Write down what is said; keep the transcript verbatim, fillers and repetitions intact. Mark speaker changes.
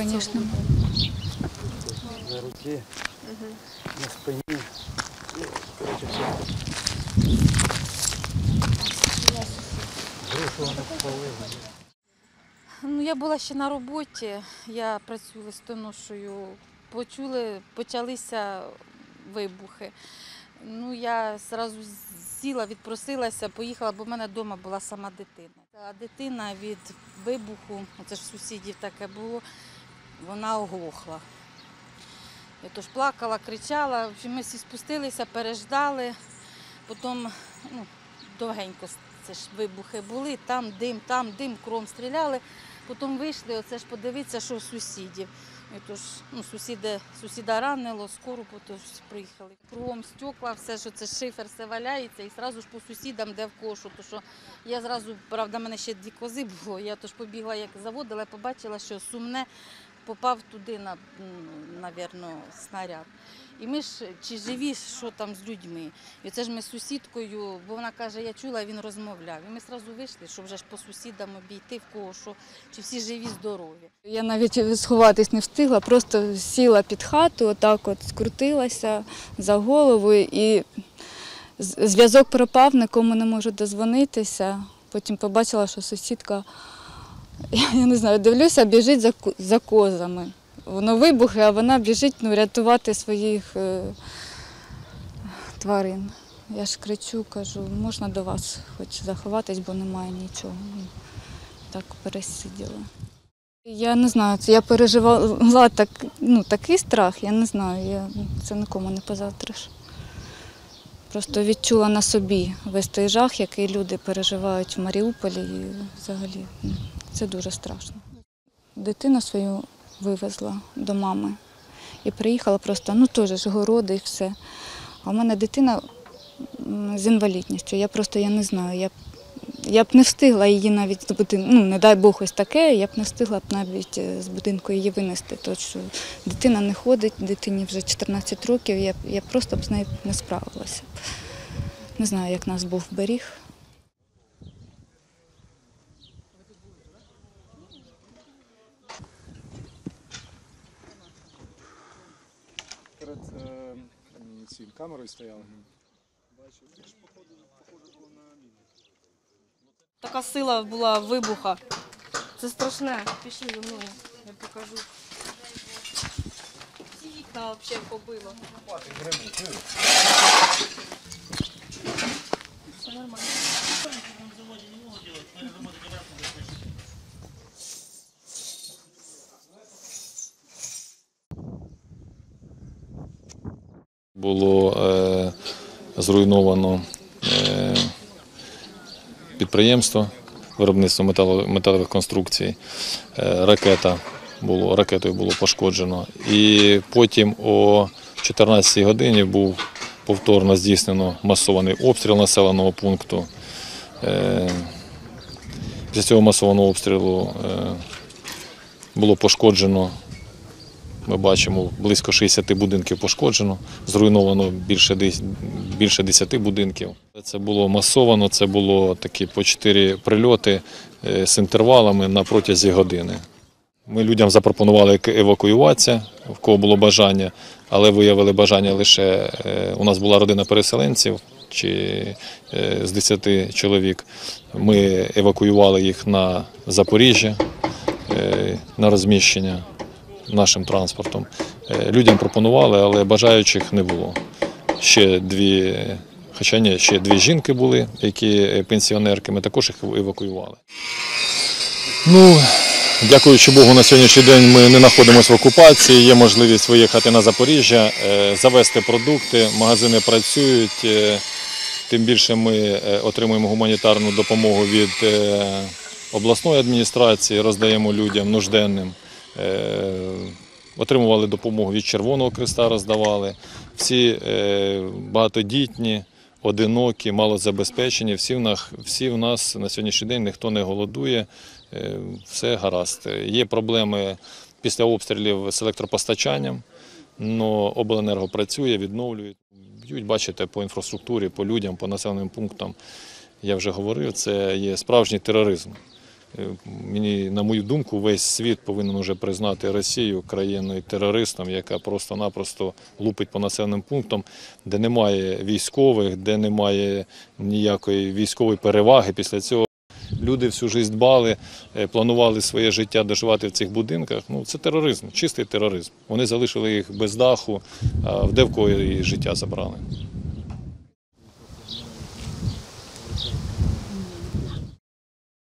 Speaker 1: звісно.
Speaker 2: На руці, на спині. Коротше, грушу вони спалили.
Speaker 3: Ну, я була ще на роботі, я працюю листоношою, почули, почалися вибухи. Ну, я одразу сіла, відпросилася, поїхала, бо в мене вдома була сама дитина. А дитина від вибуху, це ж сусідів таке було, вона оглохла. Я тож плакала, кричала, ми всі спустилися, переждали, потім ну, довгенько це ж вибухи були, там дим, там дим, кром стріляли. Потім вийшли, оце ж подивитися, що у сусідів. І тож, ну, сусіди, сусіда ранило, скоро потім приїхали. Кругом стекла, все, що це шифер, все валяється, і одразу ж по сусідам, де в кошу. То, що я зразу, правда, в мене ще дві кози було, я тож побігла, як заводила, побачила, що Сумне попав туди, на, навірно, снаряд. І ми ж, чи живі, що там з людьми. І це ж ми з сусідкою, бо вона каже, я чула, він розмовляв. І ми одразу вийшли, щоб вже ж по сусідам обійти, в кого що, чи всі живі, здорові.
Speaker 1: Я навіть сховатись не встигла, просто сіла під хату, отак от скрутилася за головою і зв'язок пропав, нікому не можу дозвонитися. Потім побачила, що сусідка, я не знаю, дивлюся, біжить за, за козами. Воно вибухи, а вона біжить ну, рятувати своїх е, тварин. Я ж кричу, кажу, можна до вас хоч заховатись, бо немає нічого. Так пересиділа. Я не знаю, це я переживала так, ну, такий страх, я не знаю, я, це нікому не позавтраш. Просто відчула на собі весь той жах, який люди переживають в Маріуполі. І взагалі це дуже страшно. Дитину свою вивезла до мами і приїхала просто, ну теж ж городи і все. А у мене дитина з інвалідністю, я просто я не знаю, я б, я б не встигла її навіть з будинку, ну не дай Бог ось таке, я б не встигла б навіть з будинку її винести. Тому що дитина не ходить, дитині вже чотирнадцять років, я, я просто б з нею не справилася. Не знаю, як нас Бог беріг.
Speaker 4: Перед е, цим камерою стояли.
Speaker 5: Така сила була вибуха. Це страшне. Пішли за мною, я покажу. Ці вікна взагалі побило. Все нормально.
Speaker 6: Було е, зруйновано е, підприємство, виробництво метало, металевих конструкцій, е, ракета було, ракетою було пошкоджено. І потім о чотирнадцятій годині був повторно здійснено масований обстріл населеного пункту. Е, після цього масованого обстрілу е, було пошкоджено, ми бачимо, близько шістдесят будинків пошкоджено, зруйновано більше, більше десяти будинків. Це було масовано, це було такі по чотири прильоти з інтервалами на протязі години. Ми людям запропонували евакуюватися, в кого було бажання, але виявили бажання лише, у нас була родина переселенців, чи з десяти чоловік. Ми евакуювали їх на Запоріжжя, на розміщення нашим транспортом. Людям пропонували, але бажаючих не було. Ще дві, хоча ні, ще дві жінки були, які пенсіонерки, ми також їх евакуювали. Ну, дякуючи Богу, на сьогоднішній день ми не знаходимося в окупації, є можливість виїхати на Запоріжжя, завезти продукти, магазини працюють, тим більше ми отримуємо гуманітарну допомогу від обласної адміністрації, роздаємо людям нужденним. Отримували допомогу від Червоного Хреста, роздавали. Всі багатодітні, одинокі, малозабезпечені, всі в нас, всі в нас на сьогоднішній день ніхто не голодує, все гаразд. Є проблеми після обстрілів з електропостачанням, але обленерго працює, відновлює. Б'ють, бачите, по інфраструктурі, по людям, по населеним пунктам. Я вже говорив, це є справжній тероризм. Мені, на мою думку, весь світ повинен вже признати Росію країною терористом, яка просто-напросто лупить по населеним пунктам, де немає військових, де немає ніякої військової переваги. Після цього люди всю життя дбали, планували своє життя доживати в цих будинках. Ну, це тероризм, чистий тероризм. Вони залишили їх без даху, а в де в кого і життя забрали.